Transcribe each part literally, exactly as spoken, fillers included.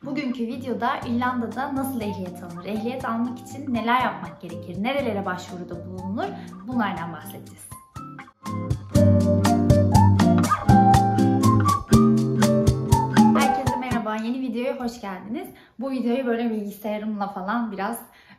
Bugünkü videoda İrlanda'da nasıl ehliyet alınır, ehliyet almak için neler yapmak gerekir, nerelere başvuruda bulunur, bunlardan bahsedeceğiz. Herkese merhaba, yeni videoya hoş geldiniz. Bu videoyu böyle bilgisayarımla falan biraz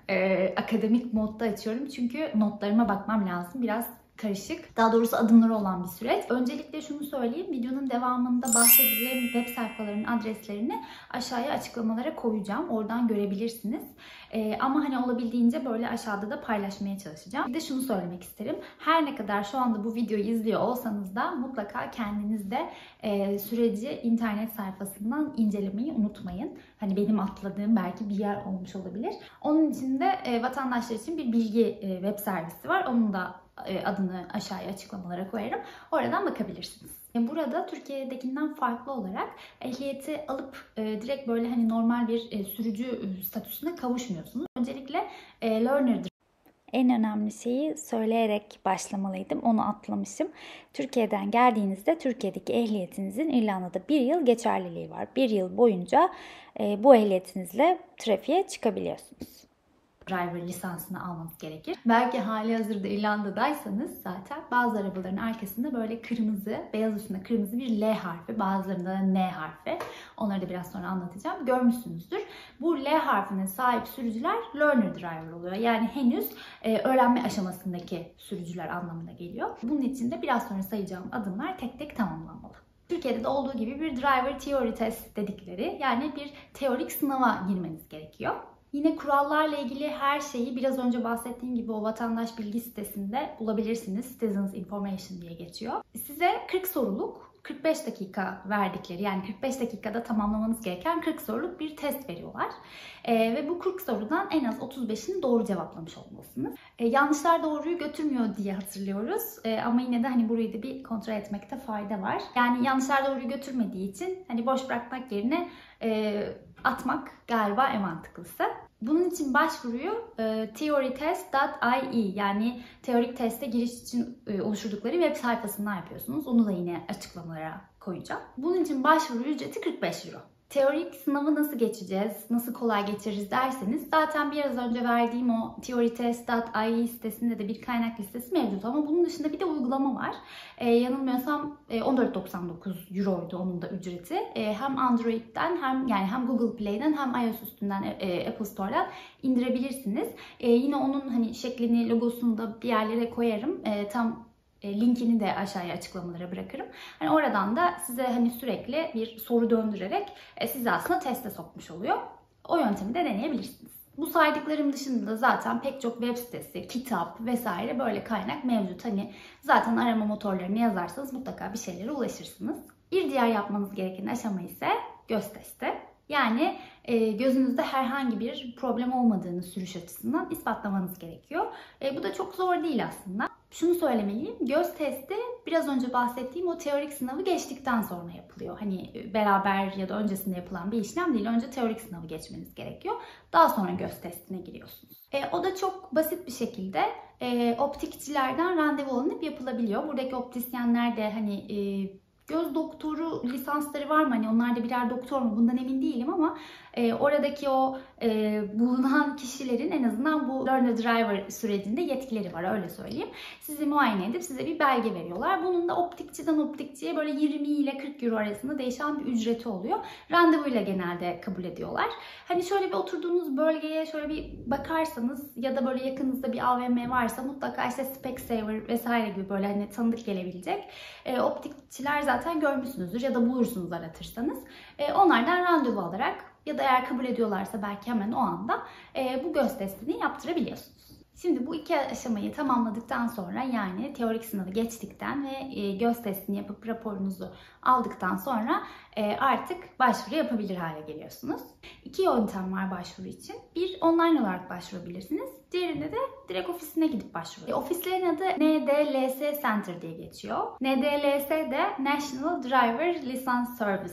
e, akademik modda açıyorum çünkü notlarıma bakmam lazım. Biraz karışık. Daha doğrusu adımları olan bir süreç. Öncelikle şunu söyleyeyim. Videonun devamında bahsedeceğim web sayfalarının adreslerini aşağıya açıklamalara koyacağım. Oradan görebilirsiniz. Ee, ama hani olabildiğince böyle aşağıda da paylaşmaya çalışacağım. Bir de şunu söylemek isterim. Her ne kadar şu anda bu videoyu izliyor olsanız da mutlaka kendiniz de e, süreci internet sayfasından incelemeyi unutmayın. Hani benim atladığım belki bir yer olmuş olabilir. Onun için de e, vatandaşlar için bir bilgi e, web servisi var. Onun da adını aşağıya açıklamalara koyarım. Oradan bakabilirsiniz. Burada Türkiye'dekinden farklı olarak ehliyeti alıp e, direkt böyle hani normal bir e, sürücü statüsüne kavuşmuyorsunuz. Öncelikle e, learner'dır. En önemli şeyi söyleyerek başlamalıydım. Onu atlamışım. Türkiye'den geldiğinizde Türkiye'deki ehliyetinizin İrlanda'da bir yıl geçerliliği var. Bir yıl boyunca e, bu ehliyetinizle trafiğe çıkabiliyorsunuz. Driver lisansını almanız gerekir. Belki hali hazırda İrlanda'daysanız zaten bazı arabaların arkasında böyle kırmızı, beyaz üstünde kırmızı bir L harfi, bazılarında da N harfi. Onları da biraz sonra anlatacağım. Görmüşsünüzdür. Bu L harfine sahip sürücüler learner driver oluyor. Yani henüz e, öğrenme aşamasındaki sürücüler anlamına geliyor. Bunun için de biraz sonra sayacağım adımlar tek tek tamamlanmalı. Türkiye'de de olduğu gibi bir driver theory test dedikleri, yani bir teorik sınava girmeniz gerekiyor. Yine kurallarla ilgili her şeyi biraz önce bahsettiğim gibi o vatandaş bilgi sitesinde bulabilirsiniz. Citizens Information diye geçiyor. Size kırk soruluk, kırk beş dakika verdikleri, yani kırk beş dakikada tamamlamanız gereken kırk soruluk bir test veriyorlar. Ee, ve bu kırk sorudan en az otuz beşini doğru cevaplamış olmalısınız. Ee, yanlışlar doğruyu götürmüyor diye hatırlıyoruz. Ee, ama yine de hani burayı da bir kontrol etmekte fayda var. Yani yanlışlar doğruyu götürmediği için hani boş bırakmak yerine e, atmak galiba en mantıklısı. Bunun için başvuruyu e, theorytest dot I E, yani teorik teste giriş için e, oluşturdukları web sayfasından yapıyorsunuz. Onu da yine açıklamalara koyacağım. Bunun için başvuru ücreti kırk beş euro. Teorik sınavı nasıl geçeceğiz, nasıl kolay geçiririz derseniz zaten biraz önce verdiğim o theorytest dot I E sitesinde de bir kaynak listesi mevcut ama bunun dışında bir de uygulama var. Ee, yanılmıyorsam e, on dört doksan dokuz euroydu onun da ücreti. E, hem Android'den hem yani hem Google Play'den hem iOS üstünden e, Apple Store'dan indirebilirsiniz. E, yine onun hani şeklini, logosunu da bir yerlere koyarım. E, tam linkini de aşağıya açıklamalara bırakırım. Hani oradan da size hani sürekli bir soru döndürerek sizi aslında teste sokmuş oluyor. O yöntemi de deneyebilirsiniz. Bu saydıklarım dışında da zaten pek çok web sitesi, kitap vesaire böyle kaynak mevcut. Hani zaten arama motorlarını yazarsanız mutlaka bir şeylere ulaşırsınız. Bir diğer yapmanız gereken aşama ise göz testi. Yani e, gözünüzde herhangi bir problem olmadığını sürüş açısından ispatlamanız gerekiyor. E, bu da çok zor değil aslında. Şunu söylemeliyim, göz testi biraz önce bahsettiğim o teorik sınavı geçtikten sonra yapılıyor. Hani beraber ya da öncesinde yapılan bir işlem değil. Önce teorik sınavı geçmeniz gerekiyor. Daha sonra göz testine giriyorsunuz. E, o da çok basit bir şekilde e, optikçilerden randevu alınıp yapılabiliyor. Buradaki optisyenler de hani e, göz doktoru lisansları var mı? Hani onlar da birer doktor mu? Bundan emin değilim ama e, oradaki o e, bulunan kişilerin en azından bu learner driver sürecinde yetkileri var, öyle söyleyeyim. Sizi muayene edip size bir belge veriyorlar. Bunun da optikçiden optikçiye böyle yirmi ile kırk euro arasında değişen bir ücreti oluyor. Randevuyla genelde kabul ediyorlar. Hani şöyle bir oturduğunuz bölgeye şöyle bir bakarsanız ya da böyle yakınızda bir A V M varsa mutlaka işte Specsavers vesaire gibi böyle hani tanıdık gelebilecek e, optikçiler zaten zaten görmüşsünüzdür ya da bulursunuz aratırsanız. E, onlardan randevu alarak ya da eğer kabul ediyorlarsa belki hemen o anda e, bu göz testini yaptırabiliyorsunuz. Şimdi bu iki aşamayı tamamladıktan sonra, yani teorik sınavı geçtikten ve e, göz testini yapıp raporunuzu aldıktan sonra e, artık başvuru yapabilir hale geliyorsunuz. İki yöntem var başvuru için. Bir, online olarak başvurabilirsiniz. Diğerinde de direkt ofisine gidip başvuru. E, ofislerin adı N D L S Center diye geçiyor. N D L S de National Driver License Service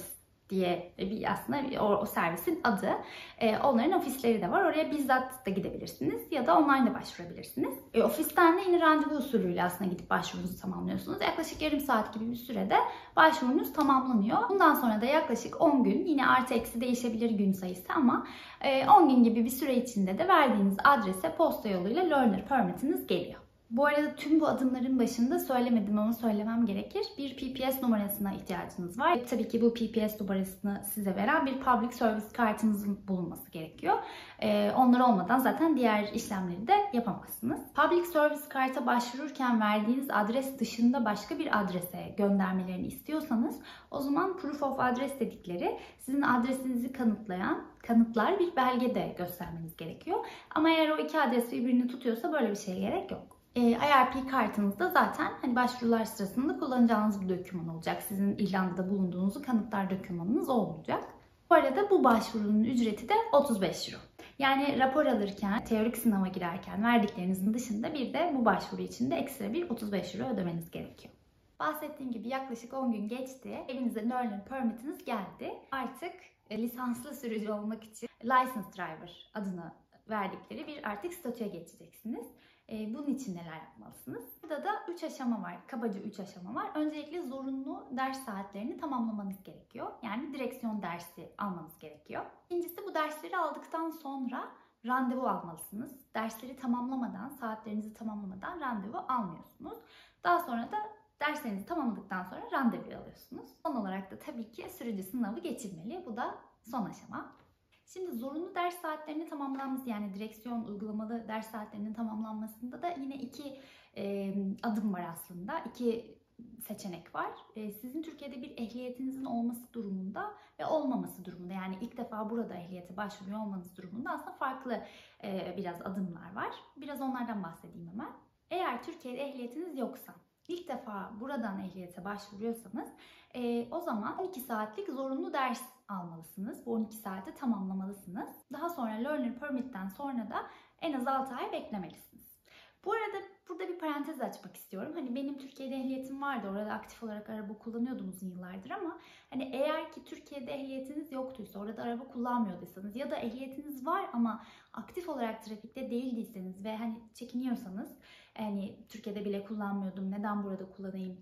diye bir aslında bir, o, o servisin adı. E, onların ofisleri de var. Oraya bizzat da gidebilirsiniz ya da online de başvurabilirsiniz. E, ofisten de yine randevu usulüyle aslında gidip başvurunuzu tamamlıyorsunuz. Yaklaşık yarım saat gibi bir sürede başvurunuz tamamlanıyor. Bundan sonra da yaklaşık on gün, yine artı eksi değişebilir gün sayısı ama e, on gün gibi bir süre içinde de verdiğiniz adrese posta yoluyla Learner Permit'iniz geliyor. Bu arada tüm bu adımların başında söylemedim ama söylemem gerekir. Bir P P S numarasına ihtiyacınız var. E, tabii ki bu P P S numarasını size veren bir Public Service kartınızın bulunması gerekiyor. E, onlar olmadan zaten diğer işlemleri de yapamazsınız. Public Service karta başvururken verdiğiniz adres dışında başka bir adrese göndermelerini istiyorsanız o zaman Proof of Address dedikleri sizin adresinizi kanıtlayan kanıtlar bir belge de göstermeniz gerekiyor. Ama eğer o iki adres birbirini tutuyorsa böyle bir şeye gerek yok. E, I R P kartınızda zaten hani başvurular sırasında kullanacağınız bir doküman olacak. Sizin İrlanda'da bulunduğunuzu kanıtlar dokümanınız o olacak. Bu arada bu başvurunun ücreti de otuz beş euro. Yani rapor alırken, teorik sınava girerken verdiklerinizin dışında bir de bu başvuru için de ekstra bir otuz beş euro ödemeniz gerekiyor. Bahsettiğim gibi yaklaşık on gün geçti. Evinize Learner Permit'iniz geldi. Artık lisanslı sürücü olmak için Licensed Driver adını verdikleri bir artık statüye geçeceksiniz. Bunun için neler yapmalısınız? Burada da üç aşama var. Kabaca üç aşama var. Öncelikle zorunlu ders saatlerini tamamlamanız gerekiyor. Yani direksiyon dersi almanız gerekiyor. İkincisi, bu dersleri aldıktan sonra randevu almalısınız. Dersleri tamamlamadan, saatlerinizi tamamlamadan randevu almıyorsunuz. Daha sonra da derslerinizi tamamladıktan sonra randevu alıyorsunuz. Son olarak da tabii ki sürücü sınavı geçilmeli. Bu da son aşama. Şimdi zorunlu ders saatlerinin tamamlanması, yani direksiyon uygulamalı ders saatlerinin tamamlanmasında da yine iki e, adım var aslında. İki seçenek var. E, sizin Türkiye'de bir ehliyetinizin olması durumunda ve olmaması durumunda, yani ilk defa burada ehliyete başvuruyor olmanız durumunda aslında farklı e, biraz adımlar var. Biraz onlardan bahsedeyim hemen. Eğer Türkiye'de ehliyetiniz yoksa, İlk defa buradan ehliyete başvuruyorsanız e, o zaman on iki saatlik zorunlu ders almalısınız. Bu on iki saati tamamlamalısınız. Daha sonra Learner Permit'ten sonra da en az altı ay beklemelisiniz. Bu arada burada bir parantez açmak istiyorum. Hani benim Türkiye'de ehliyetim vardı. Orada aktif olarak araba kullanıyordum uzun yıllardır ama hani eğer ki Türkiye'de ehliyetiniz yoktuysa, orada araba kullanmıyorduysanız ya da ehliyetiniz var ama aktif olarak trafikte değildiyseniz ve hani çekiniyorsanız, hani Türkiye'de bile kullanmıyordum, neden burada kullanayım,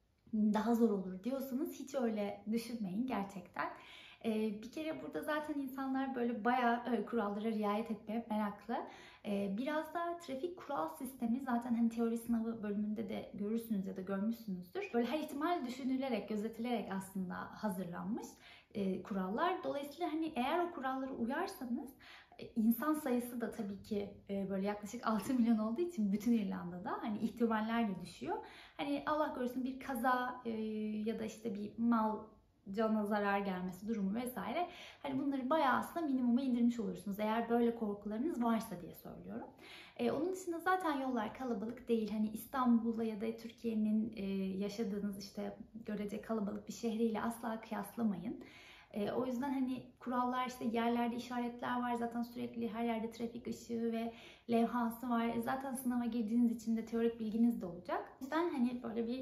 daha zor olur diyorsanız hiç öyle düşünmeyin gerçekten. Ee, bir kere burada zaten insanlar böyle bayağı e, kurallara riayet etmeye meraklı. Ee, biraz da trafik kural sistemi zaten hani teori sınavı bölümünde de görürsünüz ya da görmüşsünüzdür. Böyle her ihtimal düşünülerek, gözetilerek aslında hazırlanmış e, kurallar. Dolayısıyla hani eğer o kurallara uyarsanız İnsan sayısı da tabii ki böyle yaklaşık altı milyon olduğu için bütün İrlanda'da hani ihtimaller de düşüyor. Hani Allah korusun bir kaza ya da işte bir mal cana zarar gelmesi durumu vesaire. Hani bunları bayağı aslında minimuma indirmiş olursunuz. Eğer böyle korkularınız varsa diye söylüyorum. Ee, onun dışında zaten yollar kalabalık değil. Hani İstanbul'da ya da Türkiye'nin e, yaşadığınız işte görece kalabalık bir şehriyle asla kıyaslamayın. E, o yüzden hani kurallar, işte yerlerde işaretler var, zaten sürekli her yerde trafik ışığı ve levhası var. E, zaten sınava girdiğiniz için de teorik bilginiz de olacak. O yüzden hani böyle bir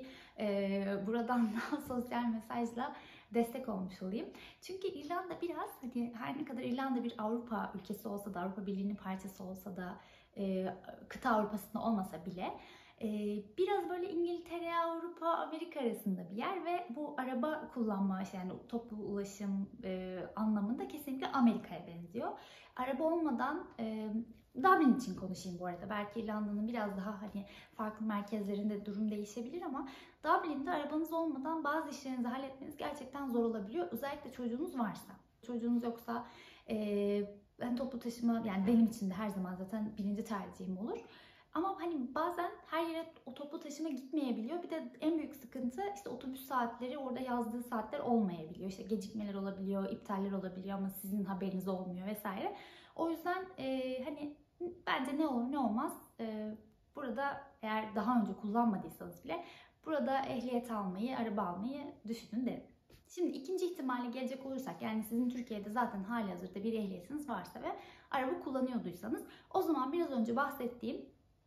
e, buradan da sosyal mesajla destek olmuş olayım. Çünkü İrlanda biraz hani her ne kadar İrlanda bir Avrupa ülkesi olsa da, Avrupa Birliği'nin parçası olsa da, e, kıta Avrupa'sında olmasa bile biraz böyle İngiltere, Avrupa, Amerika arasında bir yer ve bu araba kullanma, yani toplu ulaşım e, anlamında kesinlikle Amerika'ya benziyor. Araba olmadan e, Dublin için konuşayım bu arada. Belki İrlanda'nın biraz daha hani farklı merkezlerinde durum değişebilir ama Dublin'de arabanız olmadan bazı işlerinizi halletmeniz gerçekten zor olabiliyor. Özellikle çocuğunuz varsa. Çocuğunuz yoksa e, ben toplu taşıma, yani benim için de her zaman zaten birinci tercihim olur. Ama hani bazen her yere o toplu taşıma gitmeyebiliyor. Bir de en büyük sıkıntı işte otobüs saatleri, orada yazdığı saatler olmayabiliyor. İşte gecikmeler olabiliyor, iptaller olabiliyor ama sizin haberiniz olmuyor vesaire. O yüzden e, hani bence ne olur ne olmaz e, burada, eğer daha önce kullanmadıysanız bile burada ehliyet almayı, araba almayı düşünün derim. Şimdi ikinci ihtimalle gelecek olursak, yani sizin Türkiye'de zaten halihazırda bir ehliyetiniz varsa ve araba kullanıyorduysanız, o zaman biraz önce bahsettiğim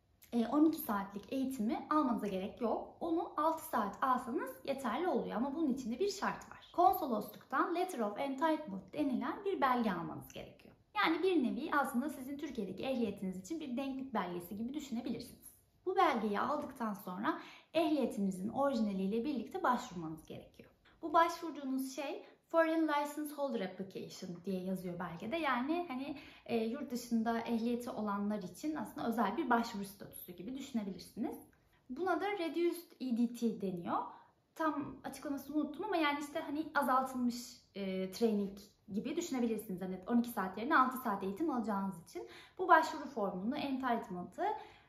on iki saatlik eğitimi almanıza gerek yok. Onu altı saat alsanız yeterli oluyor ama bunun için de bir şart var. Konsolosluktan Letter of Entitlement denilen bir belge almanız gerekiyor. Yani bir nevi aslında sizin Türkiye'deki ehliyetiniz için bir denklik belgesi gibi düşünebilirsiniz. Bu belgeyi aldıktan sonra ehliyetinizin orijinaliyle birlikte başvurmanız gerekiyor. Bu başvurduğunuz şey Foreign License Holder Application diye yazıyor belgede. Yani hani e, yurt dışında ehliyeti olanlar için aslında özel bir başvuru statüsü gibi düşünebilirsiniz. Buna da Reduced E D T deniyor. Tam açıklamasını unuttum ama yani işte hani azaltılmış e, training gibi düşünebilirsiniz. Hani on iki saat yerine altı saat eğitim alacağınız için bu başvuru formunu, entitlement'ı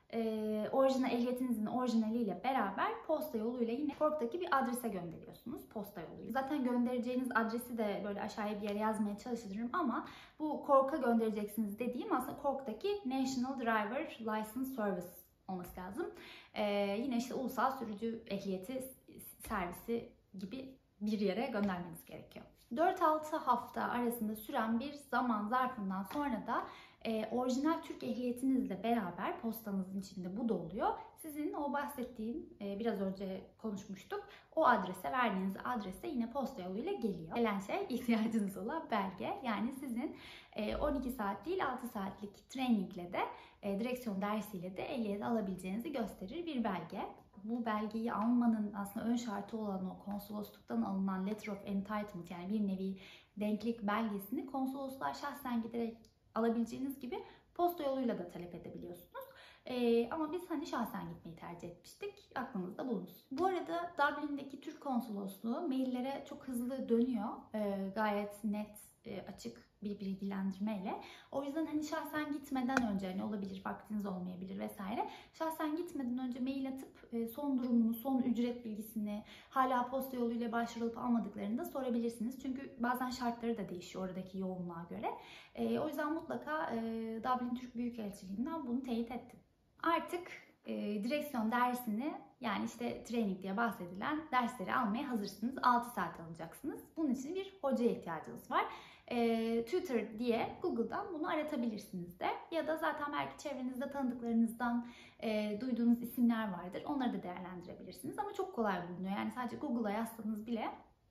e, orijinal ehliyetinizin orijinaliyle beraber posta yoluyla yine Cork'taki bir adrese gönderiyorsunuz. Posta yoluyla. Zaten göndereceğiniz adresi de böyle aşağıya bir yere yazmaya çalışırım ama bu Cork'a göndereceksiniz dediğim aslında Cork'taki National Driver License Service olması lazım. Ee, yine işte ulusal sürücü ehliyeti servisi gibi bir yere göndermeniz gerekiyor. dört altı hafta arasında süren bir zaman zarfından sonra da e, orijinal Türk ehliyetinizle beraber postanızın içinde bu da oluyor. Sizin o bahsettiğim e, biraz önce konuşmuştuk. O adrese verdiğiniz adrese yine posta yoluyla geliyor. Gelen şey ihtiyacınız olan belge. Yani sizin e, on iki saat değil altı saatlik trainingle de e, direksiyon dersiyle de ehliyet alabileceğinizi gösterir bir belge. Bu belgeyi almanın aslında ön şartı olan o konsolosluktan alınan Letter of Entitlement yani bir nevi denklik belgesini konsolosluğa şahsen giderek alabileceğiniz gibi posta yoluyla da talep edebiliyorsunuz. Ee, ama biz hani şahsen gitmeyi tercih etmiştik. Aklınızda bulunsun. Bu arada Dublin'deki Türk konsolosluğu maillere çok hızlı dönüyor. Ee, gayet net, e, açık bir bilgilendirmeyle. O yüzden hani şahsen gitmeden önce hani olabilir vaktiniz olmayabilir vesaire. Şahsen gitmeden önce mail atıp e, son durumunu, son ücret bilgisini hala posta yoluyla başvurulup almadıklarını da sorabilirsiniz. Çünkü bazen şartları da değişiyor oradaki yoğunluğa göre. E, o yüzden mutlaka e, Dublin Türk Büyükelçiliğinden bunu teyit ettim. Artık e, direksiyon dersini yani işte training diye bahsedilen dersleri almaya hazırsınız. altı saat alacaksınız. Bunun için bir hocaya ihtiyacınız var. E, Tutor diye Google'dan bunu aratabilirsiniz de. Ya da zaten belki çevrenizde tanıdıklarınızdan e, duyduğunuz isimler vardır. Onları da değerlendirebilirsiniz. Ama çok kolay bulunuyor. Yani sadece Google'a yazsanız bile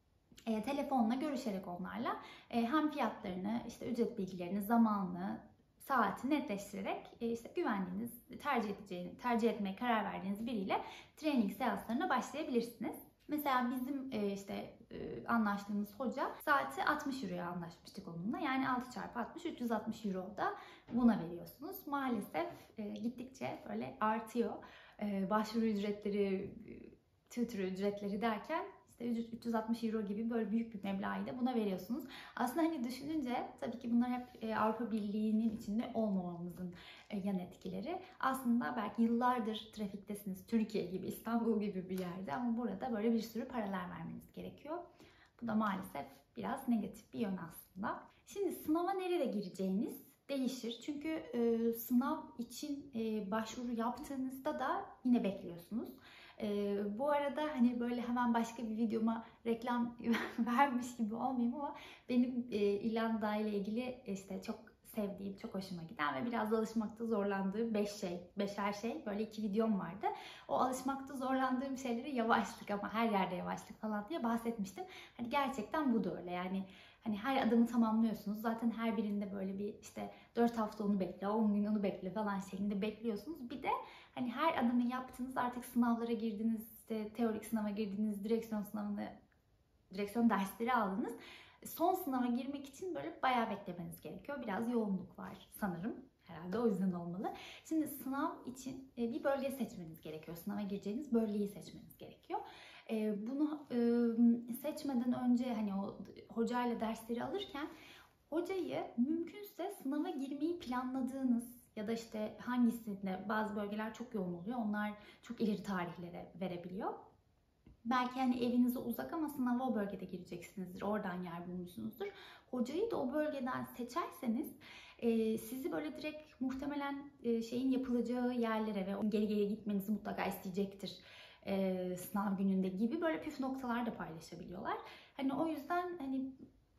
e, telefonla görüşerek onlarla e, hem fiyatlarını, işte ücret bilgilerini, zamanını, saati netleştirerek işte güvendiğiniz, tercih edeceğiniz, tercih etmeye karar verdiğiniz biriyle training seanslarına başlayabilirsiniz. Mesela bizim işte anlaştığımız hoca saati altmış euroya anlaşmıştık onunla. Yani altı çarpı altmış üç yüz altmış euro da buna veriyorsunuz. Maalesef gittikçe böyle artıyor. Başvuru ücretleri, tutor ücretleri derken üç yüz altmış euro gibi böyle büyük bir meblağı da buna veriyorsunuz. Aslında hani düşününce tabii ki bunlar hep Avrupa Birliği'nin içinde olmamamızın yan etkileri. Aslında belki yıllardır trafiktesiniz. Türkiye gibi, İstanbul gibi bir yerde ama burada böyle bir sürü paralar vermeniz gerekiyor. Bu da maalesef biraz negatif bir yön aslında. Şimdi sınava nerede gireceğiniz değişir. Çünkü e, sınav için e, başvuru yaptığınızda da yine bekliyorsunuz. Ee, bu arada hani böyle hemen başka bir videoma reklam vermiş gibi olmayayım ama benim e, İrlanda ile ilgili işte çok sevdiğim, çok hoşuma giden ve biraz da alışmakta zorlandığım beş şey, beşer şey böyle iki videom vardı. O alışmakta zorlandığım şeyleri yavaşlık ama her yerde yavaşlık falan diye bahsetmiştim. Hani gerçekten bu da öyle yani. Hani her adımı tamamlıyorsunuz. Zaten her birinde böyle bir işte dört hafta onu bekle, on gün onu bekle falan şeklinde bekliyorsunuz. Bir de hani her adımı yaptınız artık sınavlara girdiniz, işte teorik sınava girdiniz, direksiyon sınavını, direksiyon dersleri aldınız. Son sınava girmek için böyle bayağı beklemeniz gerekiyor. Biraz yoğunluk var sanırım. Herhalde o yüzden olmalı. Şimdi sınav için bir bölge seçmeniz gerekiyor. Sınava gireceğiniz bölgeyi seçmeniz gerekiyor. Bunu seçmeden önce hani o hocayla dersleri alırken hocayı mümkünse sınava girmeyi planladığınız ya da işte hangisinde bazı bölgeler çok yoğun oluyor. Onlar çok ileri tarihlere verebiliyor. Belki hani evinize uzak ama sınava o bölgede gireceksinizdir. Oradan yer bulmuşsunuzdur. Hocayı da o bölgeden seçerseniz sizi böyle direkt muhtemelen şeyin yapılacağı yerlere ve geri geri gitmenizi mutlaka isteyecektir. Sınav gününde gibi böyle püf noktalar da paylaşabiliyorlar. Hani o yüzden hani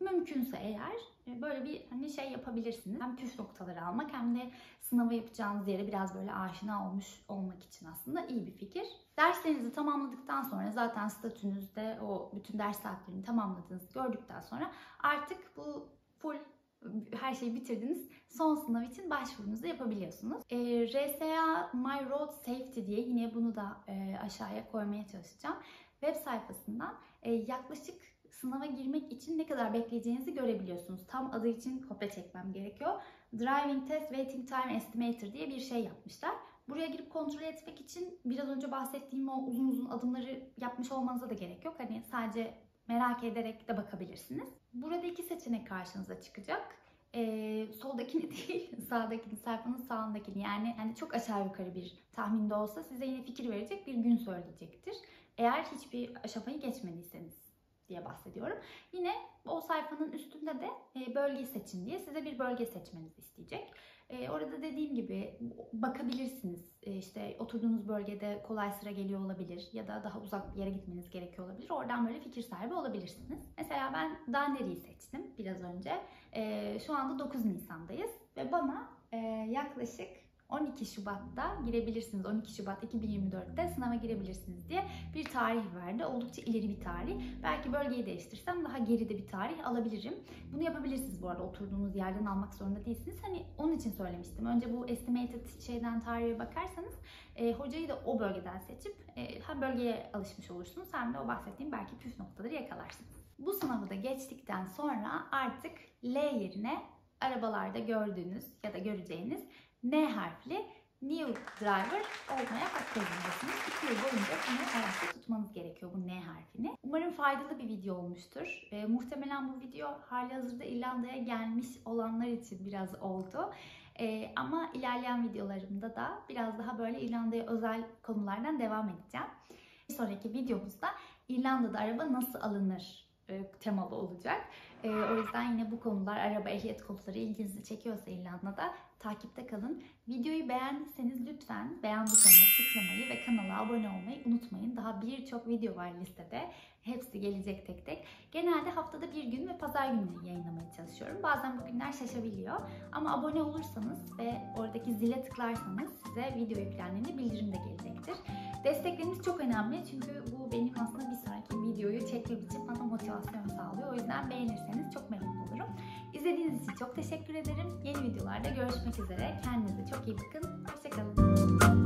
Mümkünse eğer böyle bir hani şey yapabilirsiniz. Hem püf noktaları almak hem de sınavı yapacağınız yere biraz böyle aşina olmuş olmak için aslında iyi bir fikir. Derslerinizi tamamladıktan sonra zaten statünüzde o bütün ders saatlerini tamamladığınızı gördükten sonra artık bu full her şeyi bitirdiniz. Son sınav için başvurunuzu yapabiliyorsunuz. E, R S A My Road Safety diye yine bunu da e, aşağıya koymaya çalışacağım. Web sayfasından e, yaklaşık sınava girmek için ne kadar bekleyeceğinizi görebiliyorsunuz. Tam adı için kopya çekmem gerekiyor. Driving Test Waiting Time Estimator diye bir şey yapmışlar. Buraya girip kontrol etmek için biraz önce bahsettiğim o uzun uzun adımları yapmış olmanıza da gerek yok. Hani sadece merak ederek de bakabilirsiniz. Burada iki seçenek karşınıza çıkacak. Ee, soldakini değil, sağdakini, sayfanın sağındakini. Yani, yani çok aşağı yukarı bir tahminde olsa size yine fikir verecek bir gün söyleyecektir. Eğer hiçbir aşamayı geçmediyseniz diye bahsediyorum. Yine o sayfanın üstünde de bölge seçin diye size bir bölge seçmenizi isteyecek. Orada dediğim gibi bakabilirsiniz. İşte oturduğunuz bölgede kolay sıra geliyor olabilir ya da daha uzak bir yere gitmeniz gerekiyor olabilir. Oradan böyle fikir sahibi olabilirsiniz. Mesela ben Danderi'yi seçtim biraz önce. Şu anda dokuz Nisan'dayız ve bana yaklaşık on iki Şubat'ta girebilirsiniz. on iki Şubat iki bin yirmi dört'te sınava girebilirsiniz diye bir tarih verdi. Oldukça ileri bir tarih. Belki bölgeyi değiştirsem daha geride bir tarih alabilirim. Bunu yapabilirsiniz bu arada. Oturduğunuz yerden almak zorunda değilsiniz. Hani onun için söylemiştim. Önce bu estimated şeyden tarihe bakarsanız e, hocayı da o bölgeden seçip e, hem bölgeye alışmış olursunuz hem de o bahsettiğim belki püf noktaları yakalarsınız. Bu sınavı da geçtikten sonra artık L yerine arabalarda gördüğünüz ya da göreceğiniz N harfli New Driver olmaya hak kazanıyorsunuz. iki yıl boyunca bunu ayakta tutmanız gerekiyor bu N harfini. Umarım faydalı bir video olmuştur. E, muhtemelen bu video halihazırda İrlanda'ya gelmiş olanlar için biraz oldu. E, ama ilerleyen videolarımda da biraz daha böyle İrlanda'ya özel konulardan devam edeceğim. Bir sonraki videomuzda İrlanda'da araba nasıl alınır temalı olacak. E, o yüzden yine bu konular, araba ehliyet konuları ilginizi çekiyorsa İrlanda'da takipte kalın. Videoyu beğendiyseniz lütfen beğen butonuna tıklamayı ve kanala abone olmayı unutmayın. Daha birçok video var listede. Hepsi gelecek tek tek. Genelde haftada bir gün ve pazar günleri yayınlamaya çalışıyorum. Bazen bu günler şaşabiliyor. Ama abone olursanız ve oradaki zile tıklarsanız size video yüklendiğinde bildirim de gelecektir. Destekleriniz çok önemli çünkü bu benim aslında bir sonraki videoyu çekmem için bana motivasyon sağlıyor. O yüzden beğenirseniz çok memnun olurum. İzlediğiniz için çok teşekkür ederim. Yeni videolarda görüşmek üzere. Kendinize çok iyi bakın. Hoşça kalın.